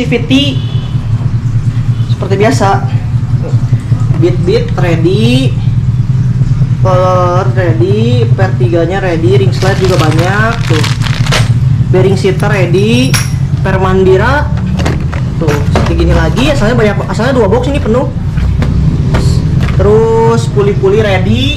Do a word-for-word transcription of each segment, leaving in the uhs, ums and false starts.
C V T seperti biasa. Bit-bit ready, spoiler ready, per tiganya ready, ring slide juga banyak tuh, bearing seater ready, per mandira tuh segini lagi, asalnya banyak, asalnya dua box ini penuh. Terus puli-puli ready,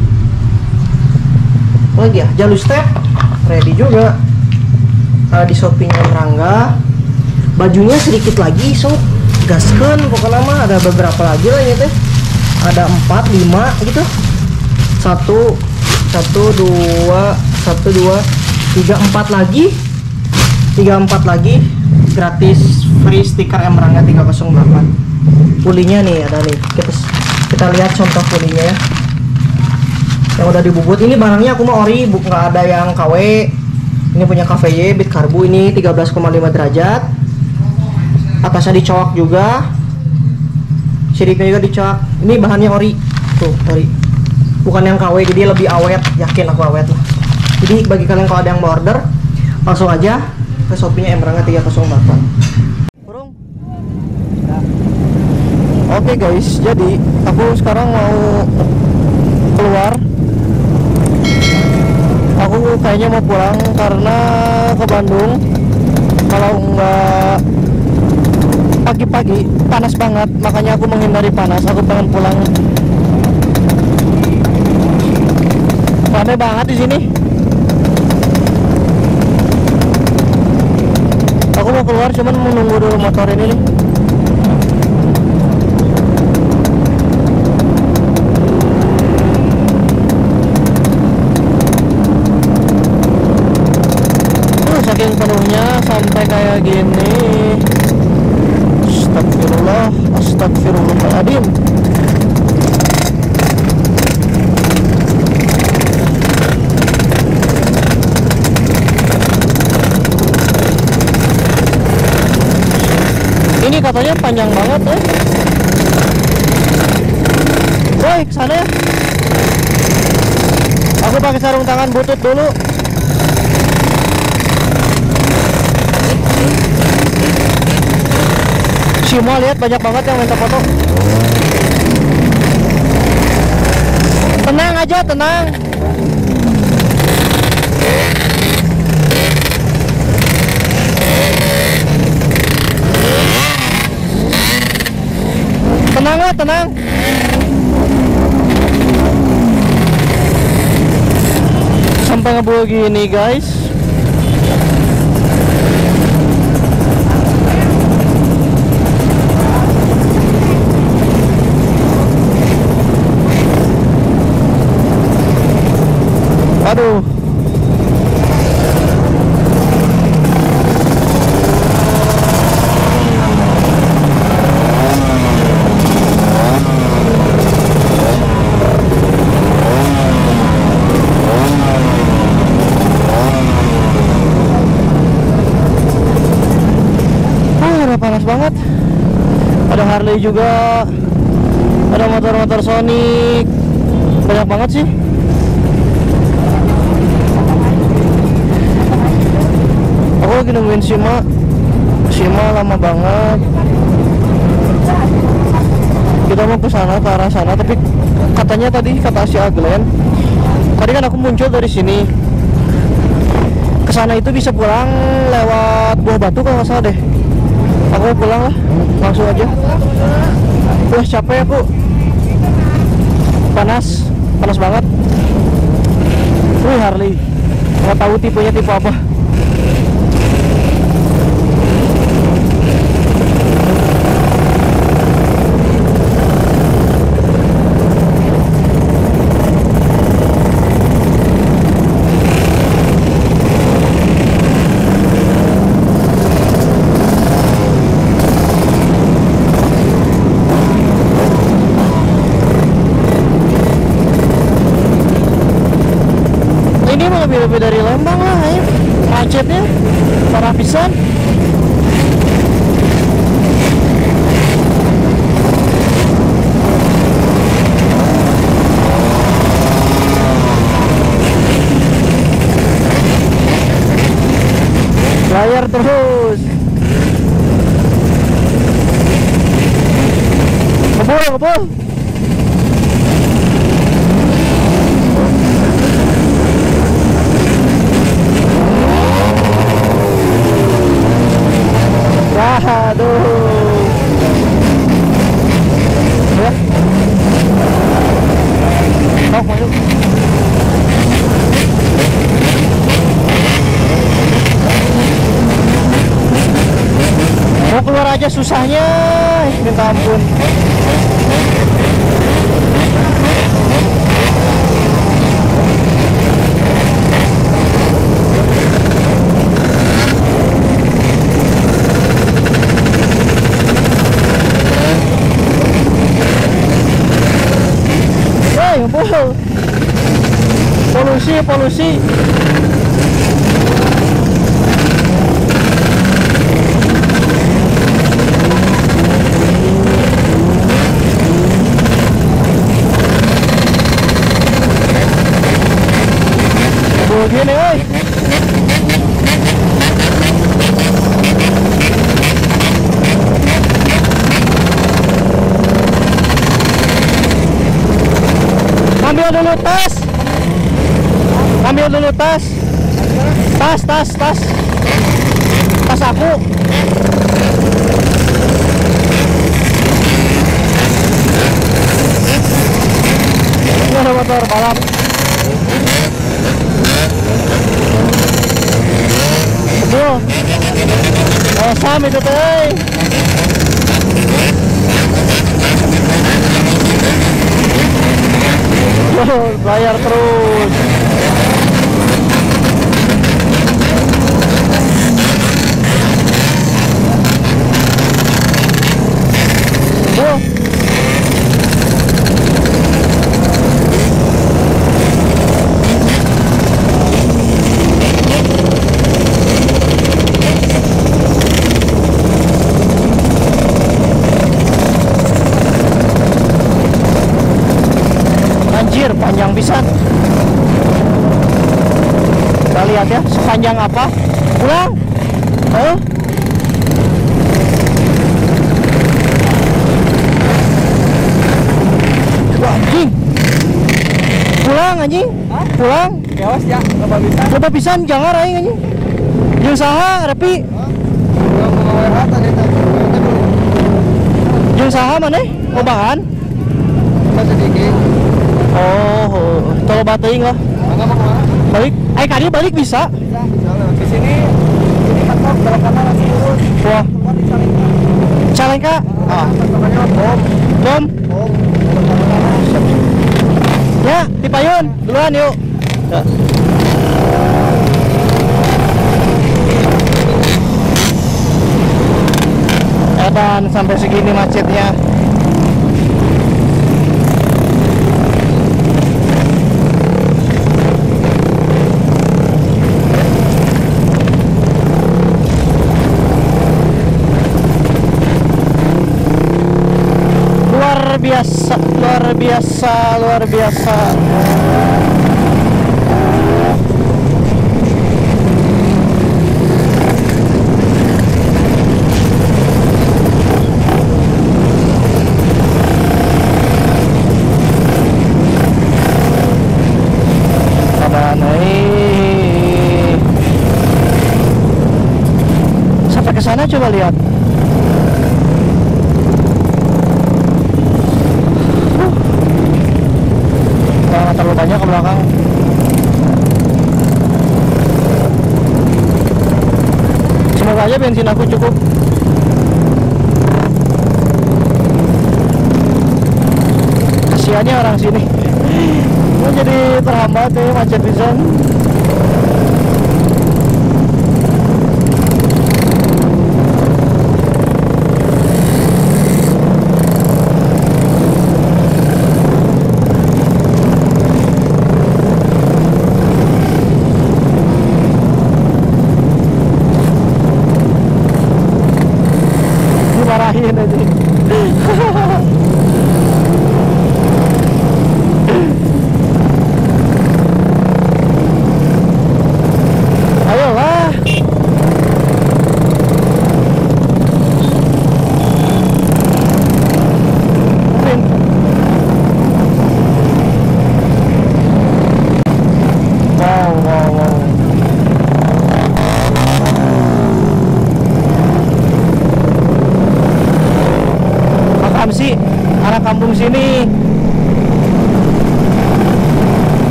apa lagi ya, jalur step ready juga. Uh, di shopping Rangga, bajunya sedikit lagi, so gaskeun pokoknya mah, ada beberapa lagi lah ya teh. Ada empat lima gitu, satu satu dua satu dua tiga empat lagi, tiga empat lagi gratis, free stiker M Rangga tiga nol delapan. Pulinya nih ada nih, kita kita lihat contoh pulinya ya, yang udah dibubut. Ini barangnya aku mau ori, bu, nggak ada yang K W. Ini punya K V Y bit karbu, ini tiga belas koma lima derajat, atasnya dicowok juga, siripnya juga dicowok. Ini bahannya ori tuh, ori, bukan yang K W, jadi lebih awet, yakin aku awet lah. Jadi bagi kalian kalau ada yang mau order, langsung aja ke Shopee-nya M Rangga tiga nol delapan. Burung. Oke guys, jadi aku sekarang mau keluar. Aku kayaknya mau pulang karena ke Bandung. Kalau nggak pagi-pagi panas banget, makanya aku menghindari panas. Aku pengen pulang. Rame banget di sini. Aku mau keluar, cuman menunggu dulu motor ini nih. Uh, saking penuhnya sampai kayak gini. Astagfirullah, astagfirullahaladzim. Ini katanya panjang banget eh. Woi, kesana ya. Aku pakai sarung tangan butut dulu. Semua lihat banyak banget yang minta foto. Tenang aja, tenang. Tenang lah, tenang. Sampai ngebul gini guys. Aduh. Panas banget. Ada Harley juga, ada motor-motor Sonic, banyak banget sih. Aku lagi nungguin Sima, Sima lama banget. Kita mau ke sana, ke arah sana, tapi katanya tadi kata si Aglen, tadi kan aku muncul dari sini. Ke sana itu bisa pulang lewat Buah Batu kalau nggak salah deh. Aku pulang lah, langsung aja. Wah capek aku, panas, panas banget. Wih Harley, nggak tahu tipenya tipe apa. Lebih dari Lembang lah, ayo. Macetnya parah pisan. Layar terus. ngebul. Aduh. Ya. Sok masuk. Mau keluar aja susahnya, minta ampun. Polusi, polusi. Begini, oi. Ambil dulu tas. Ambil dulu tas. Tas, tas, tas. Tas aku. Ini ada motor balap. Betul. Oh, sam itu teh. Oh, bayar terus. Oh. Anjir, panjang pisan. Kita lihat ya, sepanjang apa? Pulang. Oh. Wah, anjing. Pulang anjing. Hah? Pulang. Yawas ya, coba bisa. Coba pisan jangan aing anjing. Jeung saha, Repi? Hah? Gua mau W A tadi tadi. Jeung saha maneh? Lobahan? Coba sedikit. Oh, tol bateuing lah. Enggak mau kemana? Balik. Eh, kali balik bisa. Bisa, bisa lewat ke sini. Ini kantor belok kanan langsung lurus. Wah, Keluar di Salingka. Calengka. Ah, Namanya Bom. Bom. Bom. Belok kanan. Ya, di payun. Duluan yuk. Ya. Edan sampai segini macetnya. Luar biasa, luar biasa, luar biasa. Sampai ke sana coba lihat. Jangan terlalu banyak ke belakang. Semoga aja bensin aku cukup. Kasiannya orang sini. Mau jadi terhambat ya, macet pisan. Dimarahin aja.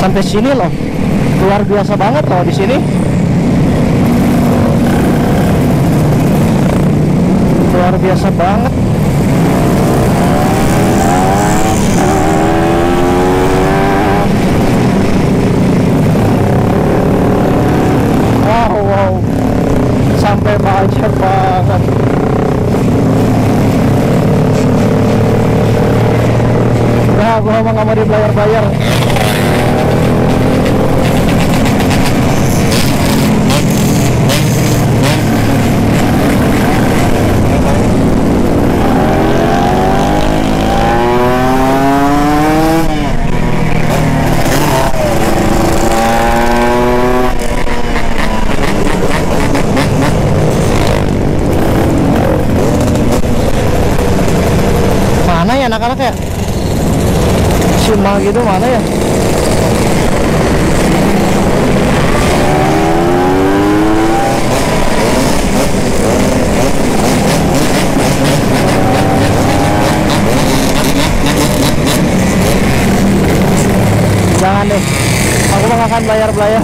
Sampai sini loh, luar biasa banget loh di sini. Luar biasa banget. Wow, wow, sampai banyak banget. Nah, gua emang gak mau dibayar-bayar. Mana ya anak-anak ya? Cuma gitu mana ya? Jangan deh, aku mah akan bayar-bayar.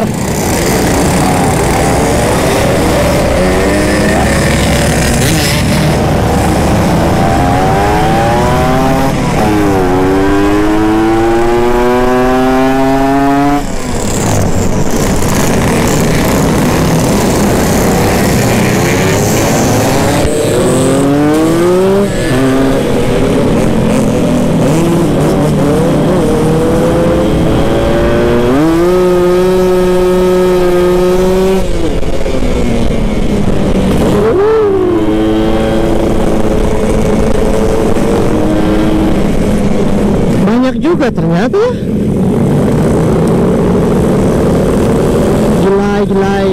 Juga ternyata ya. Jelai jelai.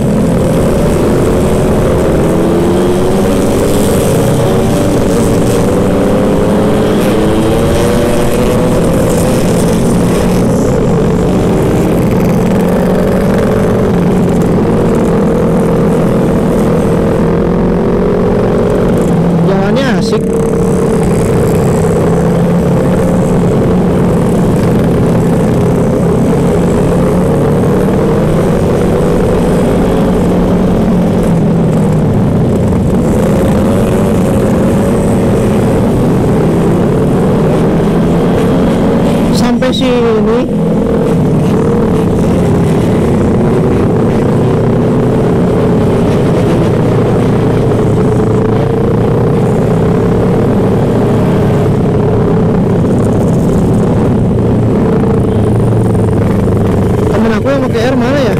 Jalannya asik. Sini temen aku yang pakai R mana ya?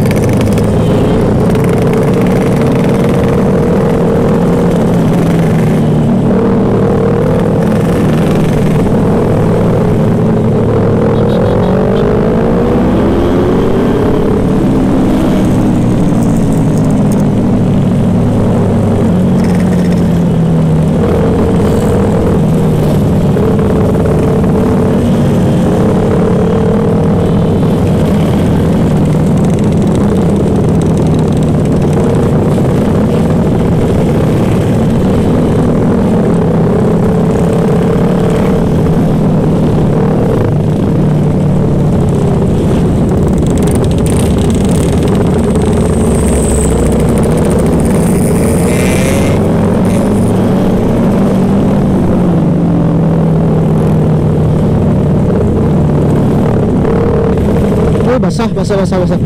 Basah, basah, basah, basah.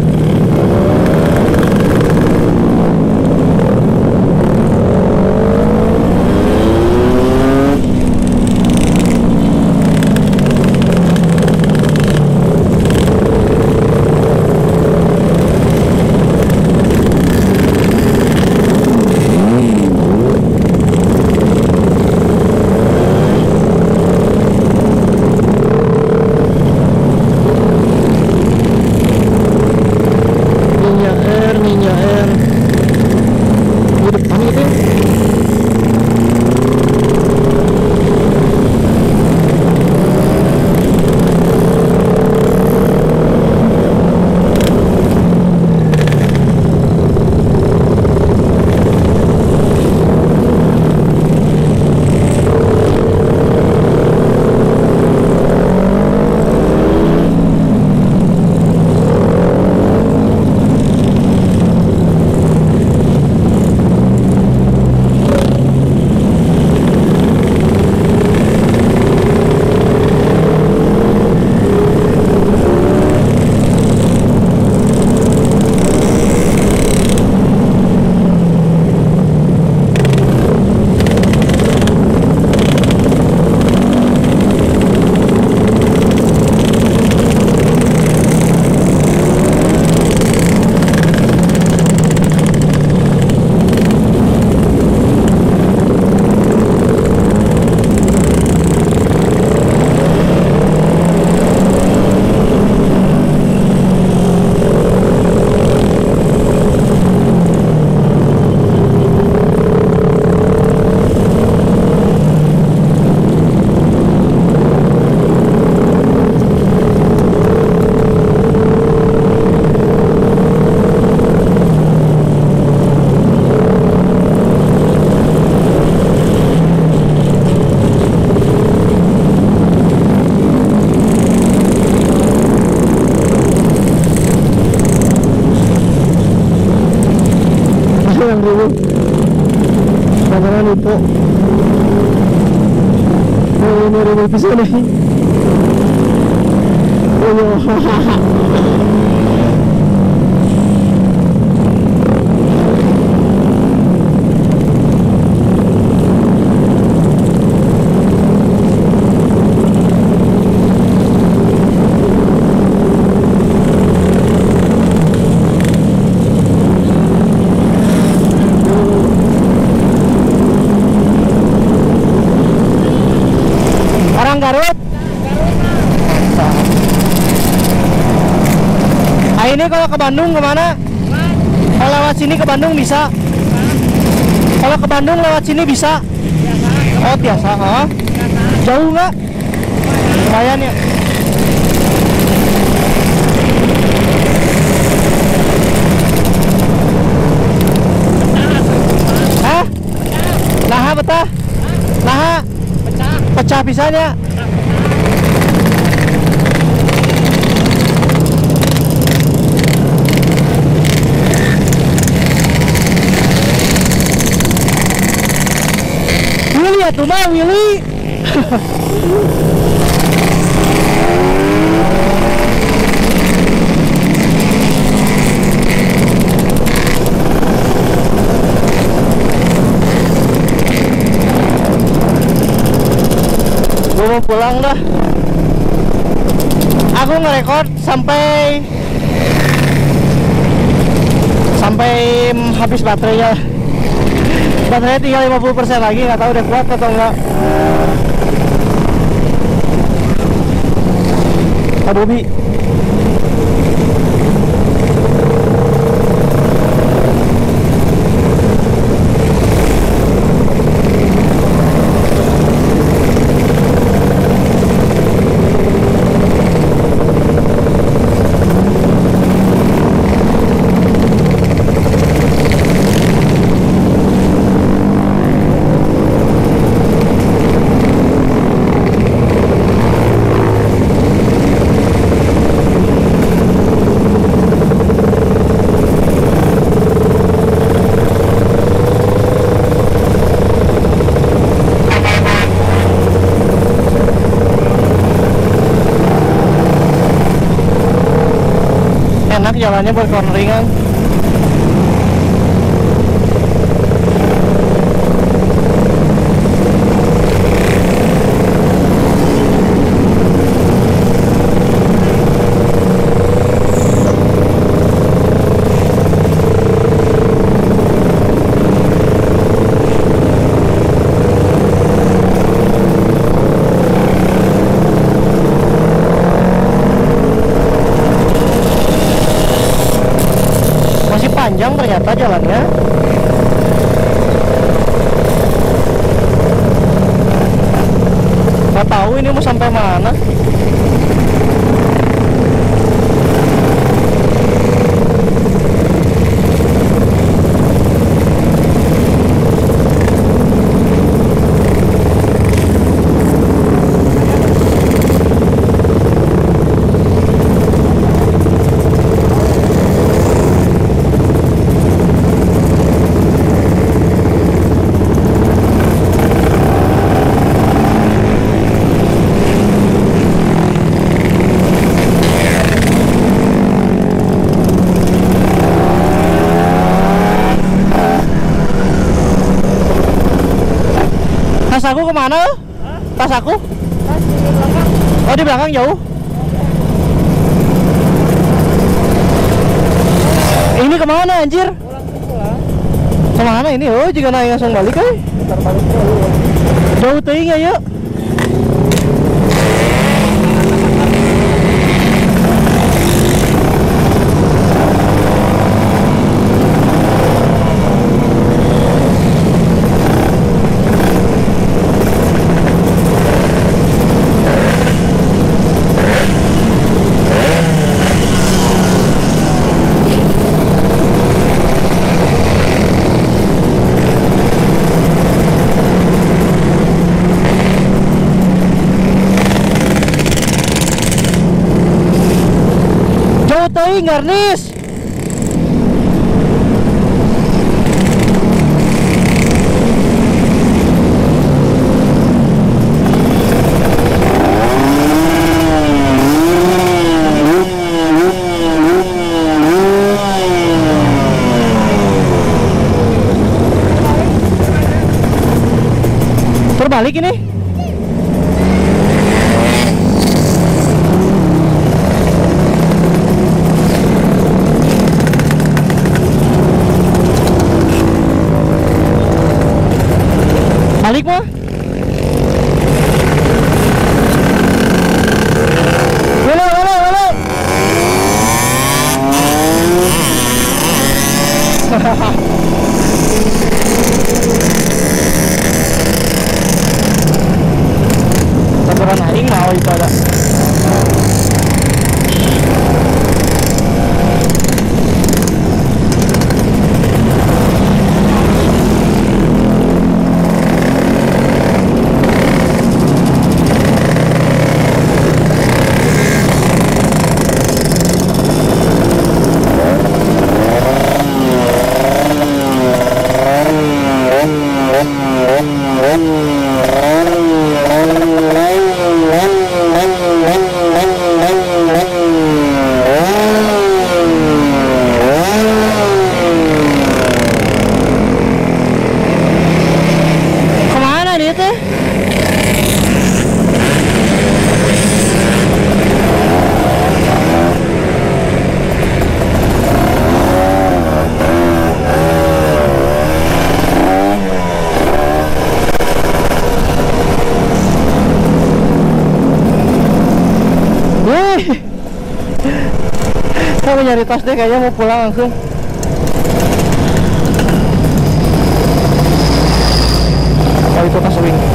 Unggul pisan nih. Oh, orang Garut. Ah, ini kalau ke Bandung kemana? Kalau lewat sini ke Bandung bisa? Kalau ke Bandung lewat sini bisa? Oh biasa, huh? Jauh nggak? Lumayan ya. Hah? Nah, betah? Nah, pecah pisahnya. Willy ya tuh mah Willy. Gue mau pulang dah. Aku ngerekord sampai sampai habis baterainya. Baterainya tinggal lima puluh persen lagi, nggak tahu udah kuat atau enggak. Aduh Bi. Enak jalannya buat corneringan. Panjang ternyata jalannya. Gak tahu ini mau sampai mana. Tas aku kemana? Hah? Tas aku? Tas di belakang. Oh di belakang jauh? Ini kemana anjir? Pulang pulang. Kemana ini? Oh jika naik langsung balik kan? Putar balik dulu. Jauh teuing ya yuk. Teuing Garnis. Balik mah. Belok, belok, belok. Sabaran aing mau itu ada. Kemana dia teh? Saya mau nyari tas deh, kayaknya mau pulang langsung. Oh itu tas wing.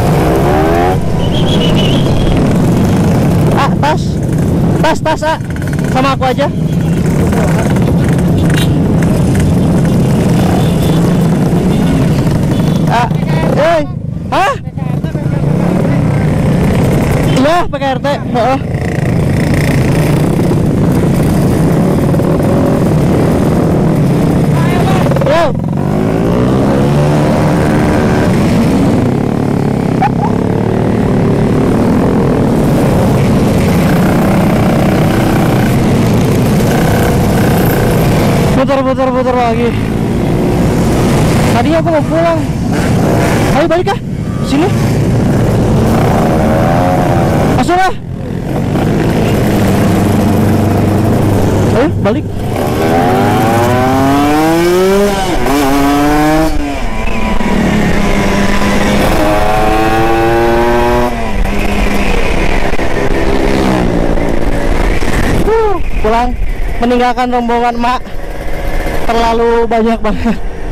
Ah tas, tas tas ah, sama aku aja. Ah, eh, hah? Iya, P K R T. Heeh. Yo. Putar, putar, putar lagi. Tadi aku mau pulang. Ayo balik kah? Sini. Masuk lah. Ayo balik. Pulang, meninggalkan rombongan mak terlalu banyak banget.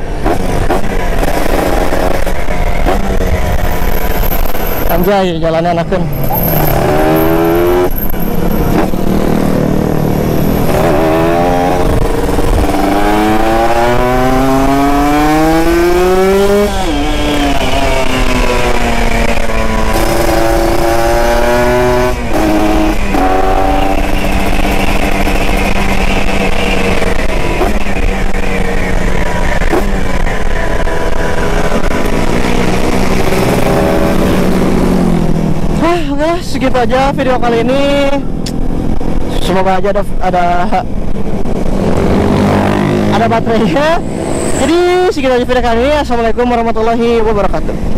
Anjay, jalannya enakan. Oke, segitu aja video kali ini. Semoga aja ada ada ada baterainya. Jadi segitu aja video kali ini. Assalamualaikum warahmatullahi wabarakatuh.